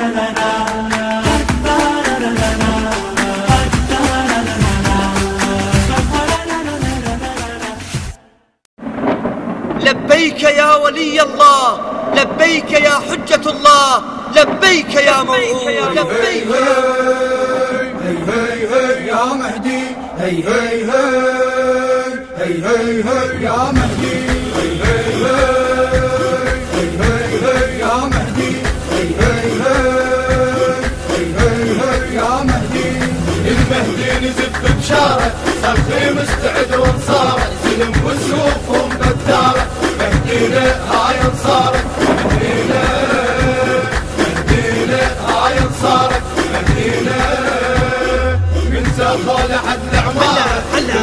لبيك يا ولي الله، لبيك يا حجة الله، لبيك يا موعود، لبيك هي هي هي يا مهدي، هي هي هي هي هي يا مهدي، هي هي هي يا مهدي، هي هي هي يا مهدي. المهدي نزف بشاره، صرخي مستعد وانصاره، سلم وسيوفهم قداره، مهدينا هاي انصارك، مهدينا هاي انصارك، مهدينا من زغل لحد العماره،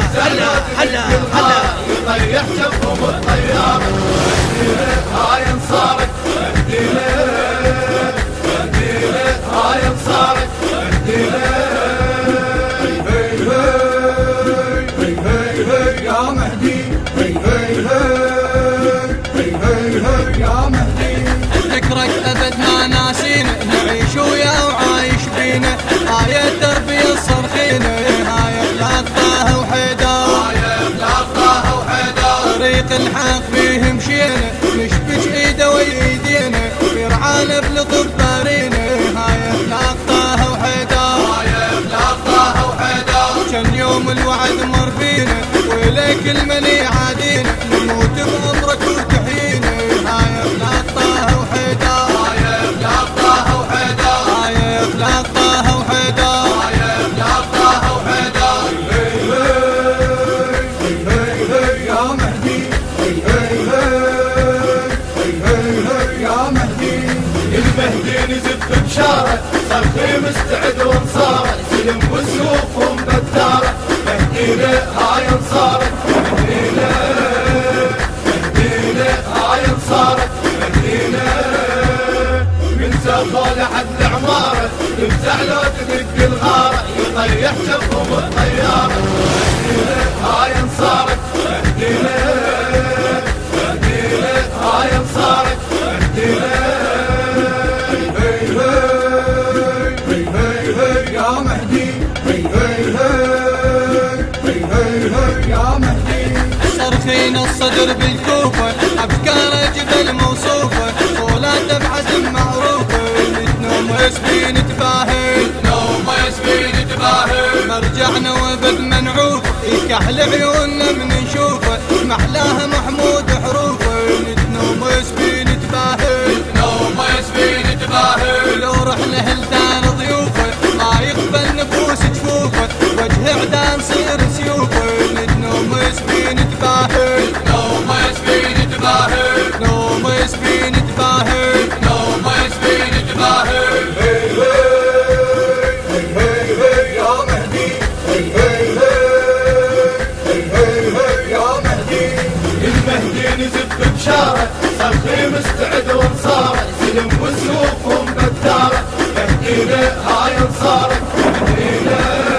هلا يطيح جنبهم الطياره، مهدينا هاي انصارك، مهدينا هاي انصارك، مهدينا يا مهدي، هي هي هي يا مهدي. ذكرك أبد ما ناسينا، نعيش ويا وعايش بينا، آية تربية صرخينا، هاي أخلاق طه وحيدر، هاي أخلاق طه وحيدر، طريق الحق فيه مشينا، نشبك إيده ويدينا، يرعانا بلطف بارينا، هاي أخلاق طه وحيدر، هاي أخلاق طه وحيدر. كان يوم الوعد مر بينا، وإليك المني عادينا، نموت بأمرك وتحيينا، هاي أخلاق طه وحيدر، هاي أخلاق طه وحيدر، هاي أخلاق طه وحيدر، هاي أخلاق طه وحيدر. هي يا مهدي، هي يا مهدي. المهدي نزف بشاره، صرخي مستعد وانصاره، سلم وسيوفهم قداره، مهدينا هاي انصارك، مهدينا هاي انصارك، مهدينا من زغل لحد العماره، تفزع لو تدق الغاره، يطيح جنبهم الطياره، مهدينا هاي انصارك، مهدينا هاي انصارك، مهدينا يا مهدي، هي يا مهدي. صرخين الصدر بالكوفة، أفكار جبل موصوفة، طولاته بعزم معروفة، نتنوم ويسبي نتباهي، نوم يسبي نتباهي، مرجعنا وبد منعوف، يكحل عيوننا من نشوفه، محلاها محمود حروفه، نتنوم ويسبي نتباهي، نوم يسبي نتباهي. لو رحنا هلدان ضيوفه، ما يقبل نفوس جفوفه، وجه عدان صير سيوفه، نتنوم ويسبي نتباهي، نوم يسبي نتباهي، نوم ويسبي نتباهي، نوم يسبي نتباهي. يا مهدي، هي يا مهدي. المهدي نزف بشاره، صرخي مستعد وانصاره، سلم وسيوفهم قداره، مهدينا هاي انصارك، مهدينا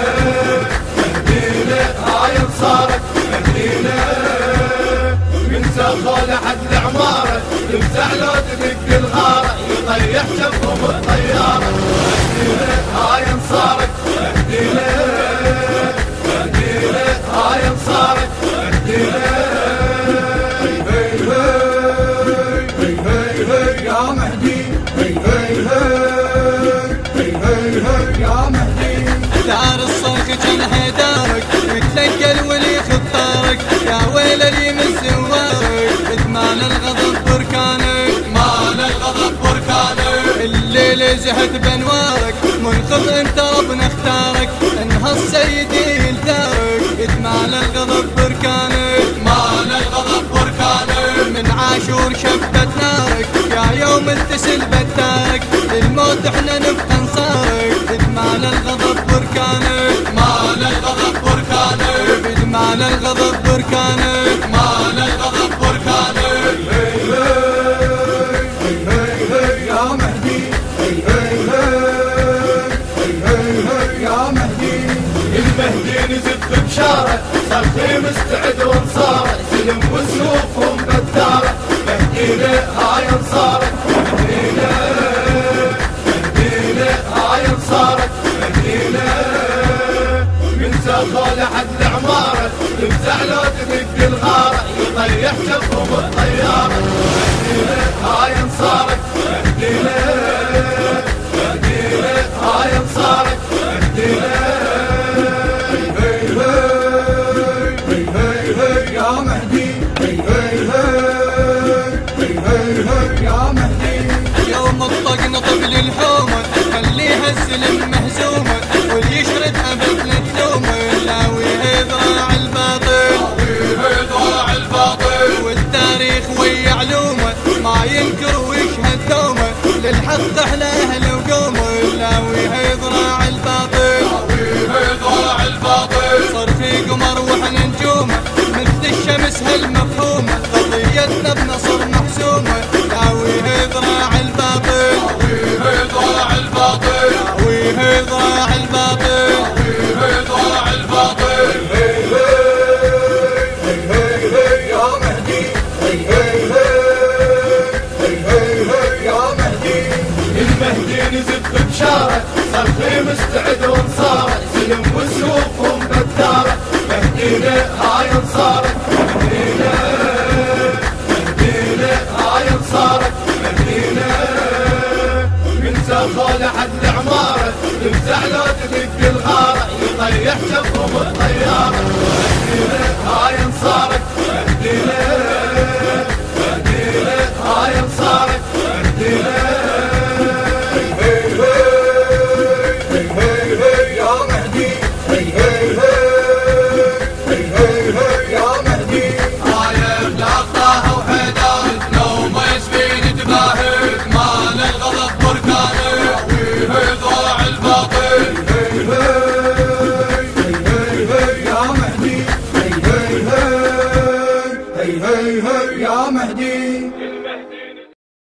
هاي انصارك، مهدينا من زغل لحد العماره، تفزع لو تدق الغاره، يطيح جنبهم الطياره، مهدينا هاي انصارك، مهدينا هاي انصارك، مهدينا يا مهدي، هي يا مهدي. دار الصرخ كان حيدارك، يتلقى الولي خطارك، يا ويل اللي من زوارك، ادمان الغضب بركانك، مال الغضب بركانك، الليل زهد بانوارك، منخفض انت ربنا اختارك، انهض سيدي لدارك، ادمان الغضب بركانك، مال الغضب بركانك، من عاشور شبت نارك، يا يوم التسل بتارك، للموت احنا نبقى انصارك، ادمان الغضب بركانك، مال الغضب بركانك، ادمان الغضب بركانك، مال الغضب بركانك. يا مهدي، يا مهدي. المهدي نزف بشاره، صرخي مستعد وانصاره، سلم وسيوفهم قداره، مهدينا هاي انصارك، مهدينا يطيح جفهم الطيارة. هاي انصارك مهدينا، مهدينا هاي انصارك مهدينا. يا مهدي يا مهدي. يوم الطقن طبل الحومة خليها السلم مهزومة، واللي يشرد أبد للثومة لاويه ذراع الباطل، ذراع الباطل. والتاريخ ويا علومه ما ينكر ويشهد دومه، للحق احلى اهل وقومه لاويه ذراع الباطل، ذراع الباطل. صار في قمر واحنا نجومه مثل الشمس هالمفهومه، قضيتنا بنصر محسومه لاويه ذراع الباطل، ذراع الباطل. لاويه ذراع الباطل، ذراع الباطل. يا مهدي يا مهدي. المهدي نزف بشارة صرخي مستعد وانصاره، سلم وسيوفهم بدارة. مهدينا هاي انصارك مهدينا، مهدينا هاي انصارك مهدينا. من زاخو لحد العمارة تمزح لو تدق الغارة، يطيح جفهم الطيارة. مهدينا هاي انصارك مهدينا، مهدينا هاي انصارك مهدينا. يا مهدي يا مهدي. رايب لقطاها وحيدان لو ما يسبين تباهد، مال الغضب بركانه ذراع الباطل. يا مهدي يا مهدي.